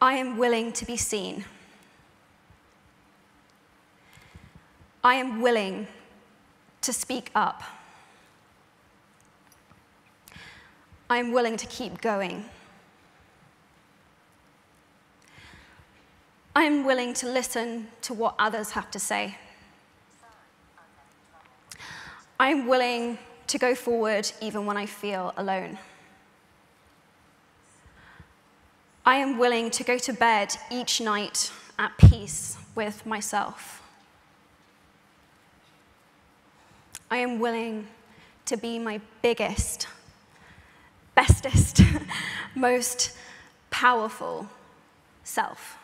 I am willing to be seen. I am willing to speak up. I am willing to keep going. I am willing to listen to what others have to say. I am willing to go forward even when I feel alone. I am willing to go to bed each night at peace with myself. I am willing to be my biggest, bestest, most powerful self.